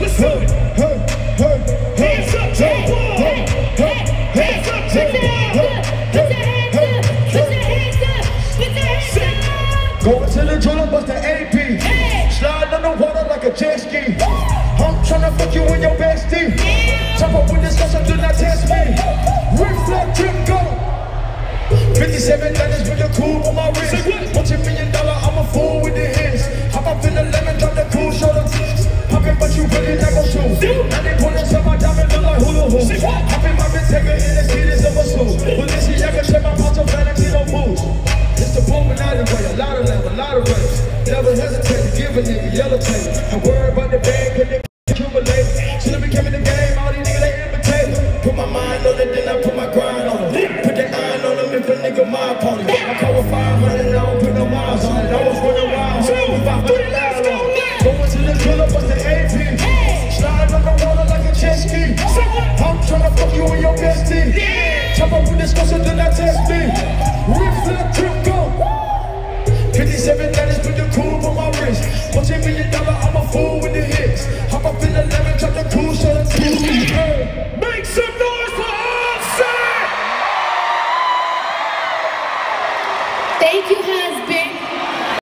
Let's do it. Hands up, jump on. Hands up, jump on. Going to the jeweler, bust the AP. Slide on the water like a jet ski. I'm tryna fuck you in your bestie. Chop up with this so do not test me. Reflect, Jingle. 57 letters with the cool on my wrist. $1 million, I'm a fool with the hits. Hop up in the lemon, drop the cool shoulder. Poppin', but you really not gon' shoot. Now they put us on my diamond, look like hula hoop. Hop in my Bentayga in the city of a suit. But this year, I can check my mouth, so Valentino moves. It's the Illuminati way, a lot of them, a lot of ways. Never hesitate to give a nigga yellow tape. Don't worry about the bag, cause they accumulate. Should've became in the game, all these niggas they imitate. Put my mind on it, then I put my grind on it. Put that iron on them if a nigga my opponent. I call with 500, I don't put no miles on it. I was running wild, with 500 loud on it. Going to the jeweler, bust the AP. Slide on the water like a jet ski. I'm tryna fuck you in your bestie. Chop up with this so do not test me. Reflect,